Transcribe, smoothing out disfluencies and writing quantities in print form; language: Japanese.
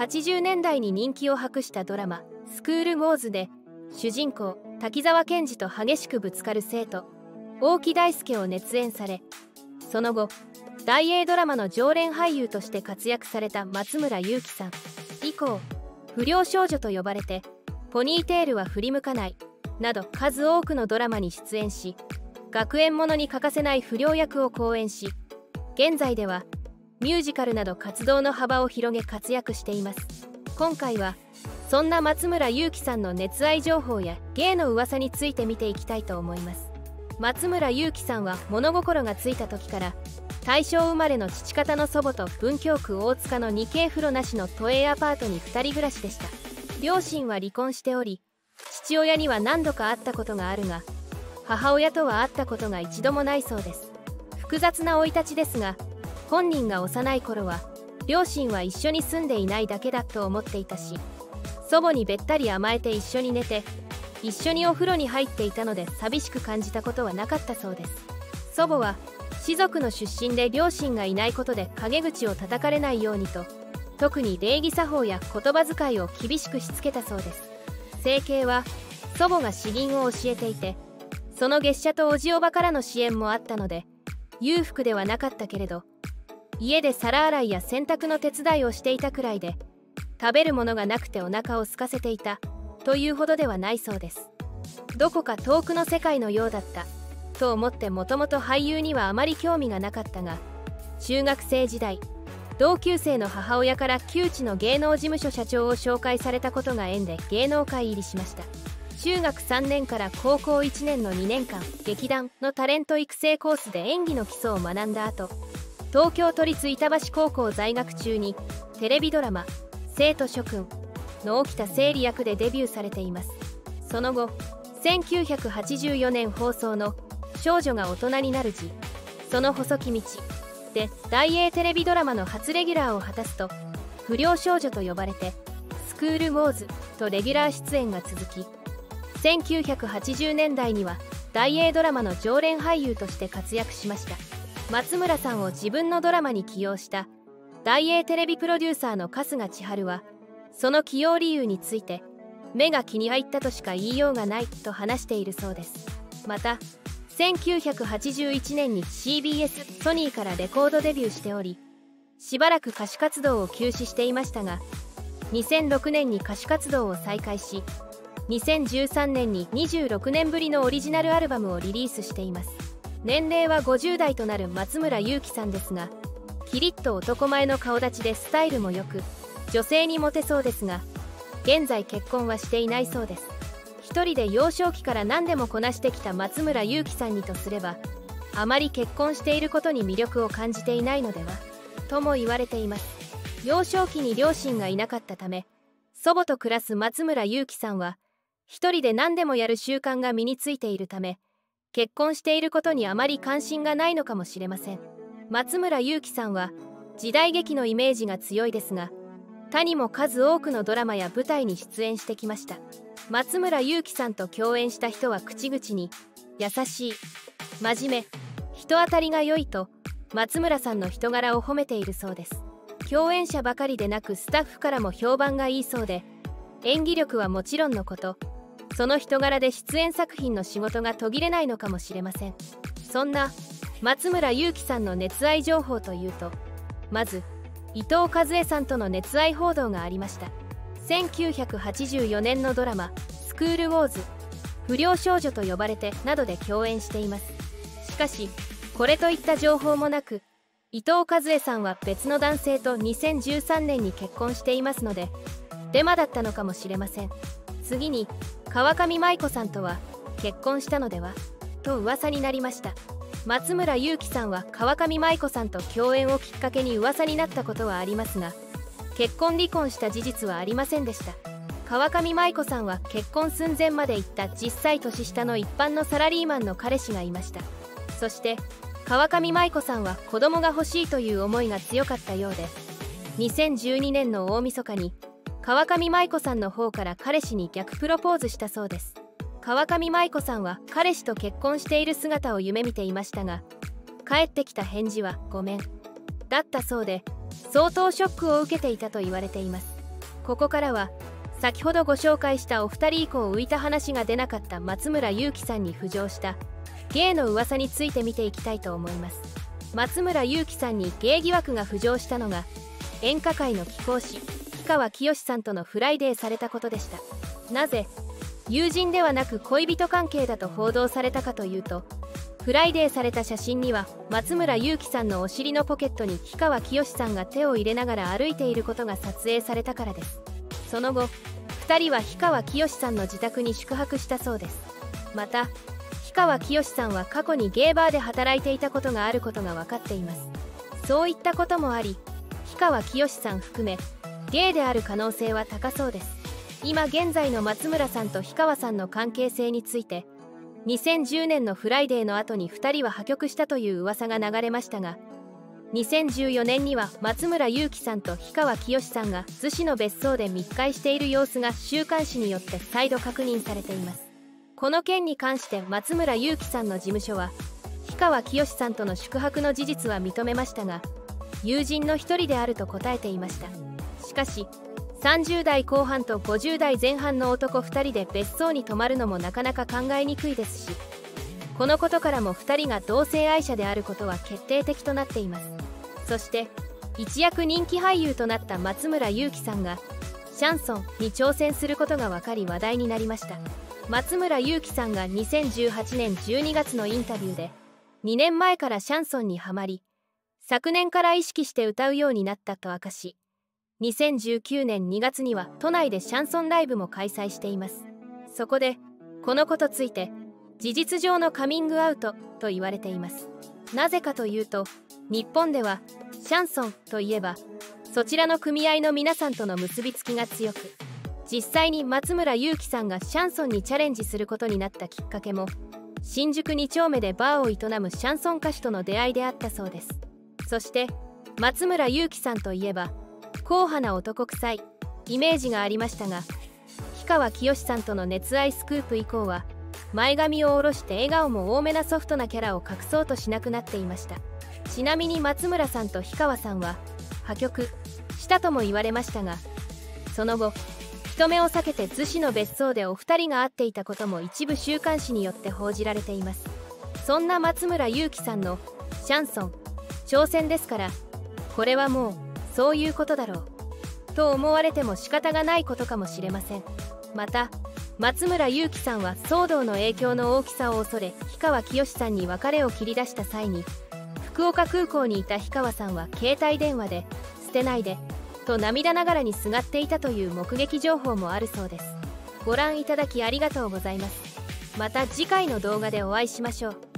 80年代に人気を博したドラマ「スクール・ウォーズ」で主人公滝沢賢治と激しくぶつかる生徒大木大輔を熱演され、その後大映ドラマの常連俳優として活躍された松村雄基さん以降、不良少女と呼ばれてポニーテールは振り向かないなど数多くのドラマに出演し、学園ものに欠かせない不良役を好演し、現在ではミュージカルなど活動の幅を広げ活躍しています。今回はそんな松村雄基さんの熱愛情報や芸の噂について見ていきたいと思います。松村雄基さんは物心がついた時から大正生まれの父方の祖母と文京区大塚の2K風呂なしの都営アパートに2人暮らしでした。両親は離婚しており、父親には何度か会ったことがあるが、母親とは会ったことが一度もないそうです。複雑な生い立ちですが、本人が幼い頃は両親は一緒に住んでいないだけだと思っていたし、祖母にべったり甘えて一緒に寝て一緒にお風呂に入っていたので寂しく感じたことはなかったそうです。祖母は士族の出身で両親がいないことで陰口を叩かれないようにと、特に礼儀作法や言葉遣いを厳しくしつけたそうです。生計は祖母が詩吟を教えていて、その月謝とおじおばからの支援もあったので裕福ではなかったけれど、家で皿洗いや洗濯の手伝いをしていたくらいで、食べるものがなくてお腹を空かせていたというほどではないそうです。どこか遠くの世界のようだったと思って、もともと俳優にはあまり興味がなかったが、中学生時代同級生の母親から旧知の芸能事務所社長を紹介されたことが縁で芸能界入りしました。中学3年から高校1年の2年間、劇団のタレント育成コースで演技の基礎を学んだ後、東京都立板橋高校在学中にテレビドラマ「生徒諸君」の沖田生理役でデビューされています。その後1984年放送の「少女が大人になる字、その細き道」で大映テレビドラマの初レギュラーを果たすと、不良少女と呼ばれてスクール・ウォーズとレギュラー出演が続き、1980年代には大映ドラマの常連俳優として活躍しました。松村さんを自分のドラマに起用した大映テレビプロデューサーの春日千春は、その起用理由について目が気に入ったとしか言いようがないと話しているそうです。また1981年に CBS ソニーからレコードデビューしており、しばらく歌手活動を休止していましたが、2006年に歌手活動を再開し、2013年に26年ぶりのオリジナルアルバムをリリースしています。年齢は50代となる松村雄基さんですが、キリッと男前の顔立ちでスタイルも良く、女性にモテそうですが、現在結婚はしていないそうです。一人で幼少期から何でもこなしてきた松村雄基さんにとすれば、あまり結婚していることに魅力を感じていないのではとも言われています。幼少期に両親がいなかったため、祖母と暮らす松村雄基さんは一人で何でもやる習慣が身についているため、結婚していることにあまり関心がないのかもしれません。松村雄基さんは時代劇のイメージが強いですが、他にも数多くのドラマや舞台に出演してきました。松村雄基さんと共演した人は口々に優しい、真面目、人当たりが良いと松村さんの人柄を褒めているそうです。共演者ばかりでなくスタッフからも評判がいいそうで、演技力はもちろんのこと、その人柄で出演作品の仕事が途切れないのかもしれません。そんな松村雄基さんの熱愛情報というと、まず伊藤和恵さんとの熱愛報道がありました。1984年のドラマ「スクール・ウォーズ」「不良少女と呼ばれて」などで共演しています。しかしこれといった情報もなく、伊藤和恵さんは別の男性と2013年に結婚していますので、デマだったのかもしれません。次に川上舞子さんとは結婚したのではと噂になりました。松村雄基さんは川上舞子さんと共演をきっかけに噂になったことはありますが、結婚離婚した事実はありませんでした。川上舞子さんは結婚寸前まで行った10歳年下の一般のサラリーマンの彼氏がいました。そして川上舞子さんは子供が欲しいという思いが強かったようで、2012年の大晦日に川上舞子さんの方から彼氏に逆プロポーズしたそうです。川上舞子さんは彼氏と結婚している姿を夢見ていましたが、返ってきた返事は「ごめん」だったそうで、相当ショックを受けていたと言われています。 ここからは先ほどご紹介したお二人以降浮いた話が出なかった松村雄基さんに浮上した芸の噂について見ていきたいと思います。松村雄基さんに芸疑惑が浮上したのが演歌界の貴公子氷川きよしさんとのフライデーされたことでした。なぜ友人ではなく恋人関係だと報道されたかというと、フライデーされた写真には松村雄基さんのお尻のポケットに氷川きよしさんが手を入れながら歩いていることが撮影されたからです。その後2人は氷川きよしさんの自宅に宿泊したそうです。また氷川きよしさんは過去にゲイバーで働いていたことがあることが分かっています。そういったこともあり氷川きよしさん含めゲイである可能性は高そうです。今現在の松村さんと氷川さんの関係性について2010年のフライデーの後に2人は破局したという噂が流れましたが、2014年には松村雄基さんと氷川きよしさんが逗子の別荘で密会している様子が週刊誌によって再度確認されています。この件に関して松村雄基さんの事務所は氷川きよしさんとの宿泊の事実は認めましたが、友人の一人であると答えていました。しかし30代後半と50代前半の男2人で別荘に泊まるのもなかなか考えにくいですし、このことからも2人が同性愛者であることは決定的となっています。そして一躍人気俳優となった松村雄基さんがシャンソンに挑戦することが分かり話題になりました。松村雄基さんが2018年12月のインタビューで2年前からシャンソンにはまり昨年から意識して歌うようになったと明かし、2019年2月には都内でシャンソンライブも開催しています。そこでこのことついて事実上のカミングアウトと言われています。なぜかというと日本ではシャンソンといえばそちらの組合の皆さんとの結びつきが強く、実際に松村雄基さんがシャンソンにチャレンジすることになったきっかけも新宿2丁目でバーを営むシャンソン歌手との出会いであったそうです。そして松村雄基さんといえば硬派な男臭いイメージがありましたが、氷川きよしさんとの熱愛スクープ以降は前髪を下ろして笑顔も多めなソフトなキャラを隠そうとしなくなっていました。ちなみに松村さんと氷川さんは破局したとも言われましたが、その後人目を避けて逗子の別荘でお二人が会っていたことも一部週刊誌によって報じられています。そんな松村雄基さんのシャンソン挑戦ですから、これはもうそういうことだろうと思われても仕方がないことかもしれません。また松村雄基さんは騒動の影響の大きさを恐れ氷川きよしさんに別れを切り出した際に福岡空港にいた氷川さんは携帯電話で「捨てないで」と涙ながらにすがっていたという目撃情報もあるそうです。ご覧いただきありがとうございます。また次回の動画でお会いしましょう。